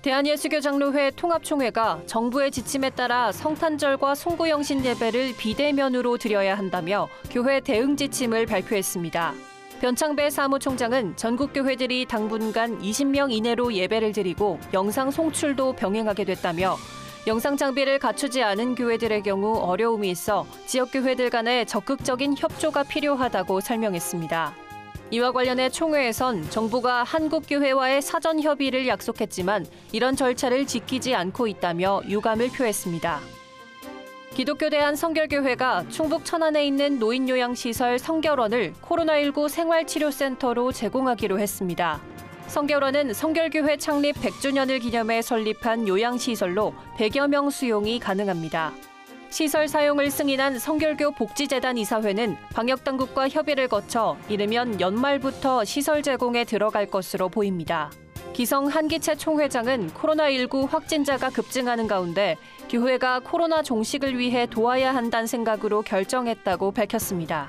대한예수교장로회 통합총회가 정부의 지침에 따라 성탄절과 송구영신 예배를 비대면으로 드려야 한다며 교회 대응 지침을 발표했습니다. 변창배 사무총장은 전국 교회들이 당분간 20명 이내로 예배를 드리고 영상 송출도 병행하게 됐다며 영상 장비를 갖추지 않은 교회들의 경우 어려움이 있어 지역교회들 간의 적극적인 협조가 필요하다고 설명했습니다. 이와 관련해 총회에선 정부가 한국교회와의 사전 협의를 약속했지만 이런 절차를 지키지 않고 있다며 유감을 표했습니다. 기독교 대한성결교회가 충북 천안에 있는 노인요양시설 성결원을 코로나19 생활치료센터로 제공하기로 했습니다. 성결원은 성결교회 창립 100주년을 기념해 설립한 요양시설로 100여 명 수용이 가능합니다. 시설 사용을 승인한 성결교 복지재단 이사회는 방역당국과 협의를 거쳐 이르면 연말부터 시설 제공에 들어갈 것으로 보입니다. 기성 한기채 총회장은 코로나19 확진자가 급증하는 가운데 교회가 코로나 종식을 위해 도와야 한다는 생각으로 결정했다고 밝혔습니다.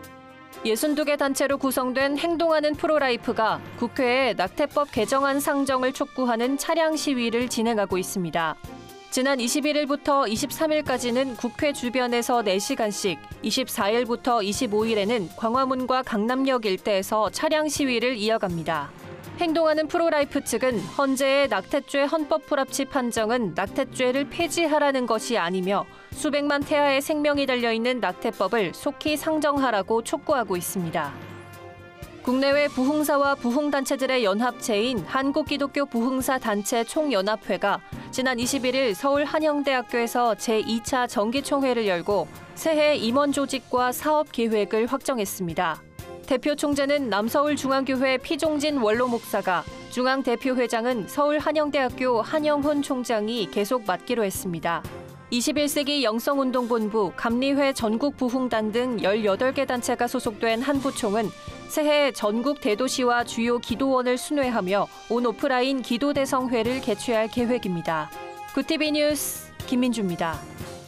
62개 단체로 구성된 행동하는 프로라이프가 국회에 낙태법 개정안 상정을 촉구하는 차량 시위를 진행하고 있습니다. 지난 21일부터 23일까지는 국회 주변에서 4시간씩, 24일부터 25일에는 광화문과 강남역 일대에서 차량 시위를 이어갑니다. 행동하는 프로라이프 측은 헌재의 낙태죄 헌법 불합치 판정은 낙태죄를 폐지하라는 것이 아니며 수백만 태아의 생명이 달려있는 낙태법을 속히 상정하라고 촉구하고 있습니다. 국내외 부흥사와 부흥단체들의 연합체인 한국기독교 부흥사 단체 총연합회가 지난 21일 서울 한영대학교에서 제2차 정기총회를 열고 새해 임원 조직과 사업 계획을 확정했습니다. 대표 총재는 남서울중앙교회 피종진 원로 목사가, 중앙대표회장은 서울 한영대학교 한영훈 총장이 계속 맡기로 했습니다. 21세기 영성운동본부, 감리회 전국부흥단 등 18개 단체가 소속된 한 부총은 새해 전국 대도시와 주요 기도원을 순회하며 온 오프라인 기도대성회를 개최할 계획입니다. 구티비 뉴스 김민주입니다.